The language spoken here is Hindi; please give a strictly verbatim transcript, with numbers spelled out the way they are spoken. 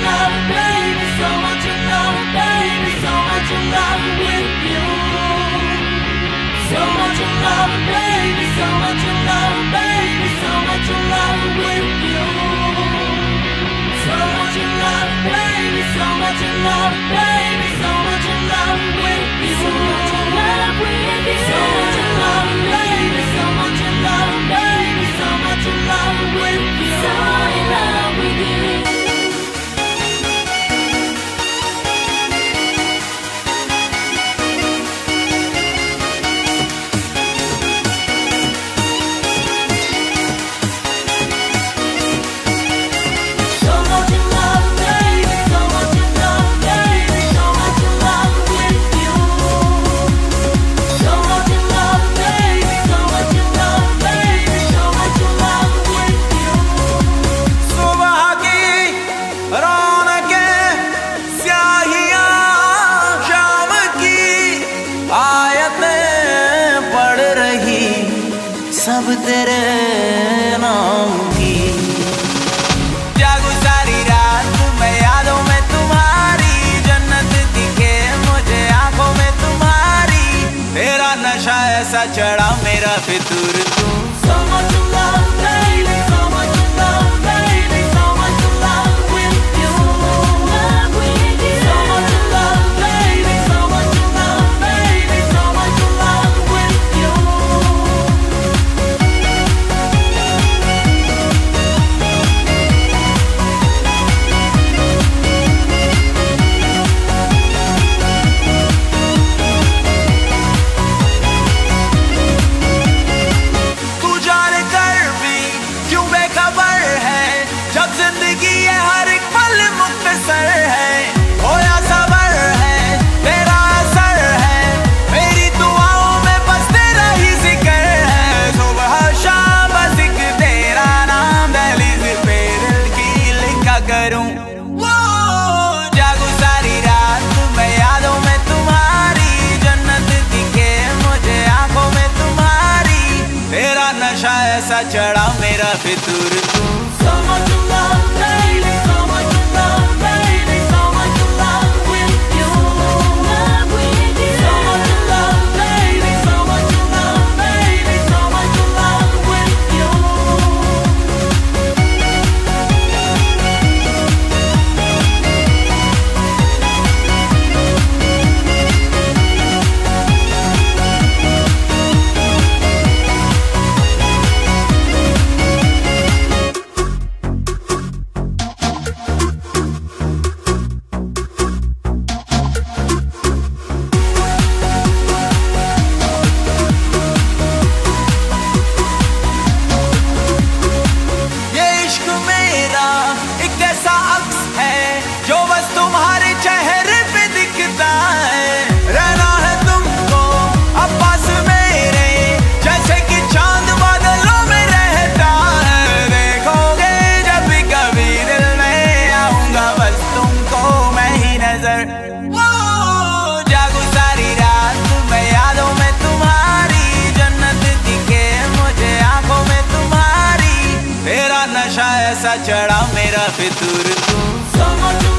love, baby, so much in love, baby, so much in love with you. So much in love, baby, so much in love, baby, so much in love with you. So much in love, baby, so much in love, baby, so much in love with you. So much in love with you. So much in love, baby, so much in love, baby, so much in love with you. So in love with you. सब तेरे नाम की जागू सारी रात मैं यादों में तुम्हारी जन्नत दिखे मुझे आंखों में तुम्हारी तेरा नशा ऐसा चढ़ा मेरा फितूर तू So much love, baby, so much love, baby, so much love with you. Love with you. So much love, baby, so much love, baby, so much love with you. जागू सारी रात मैं यादों में तुम्हारी जन्नत दिखे मुझे आंखों में तुम्हारी तेरा नशा ऐसा चढ़ा मेरा फितूर तू So much love, baby, so much love, baby, so much love with you. Love with you. So much love, baby, so much love, baby, so much love with you. जागू सारी रात मैं यादों में तुम्हारी जन्नत दिखे मुझे आंखों में तुम्हारी तेरा नशा ऐसा चढ़ा मेरा फितूर तू So much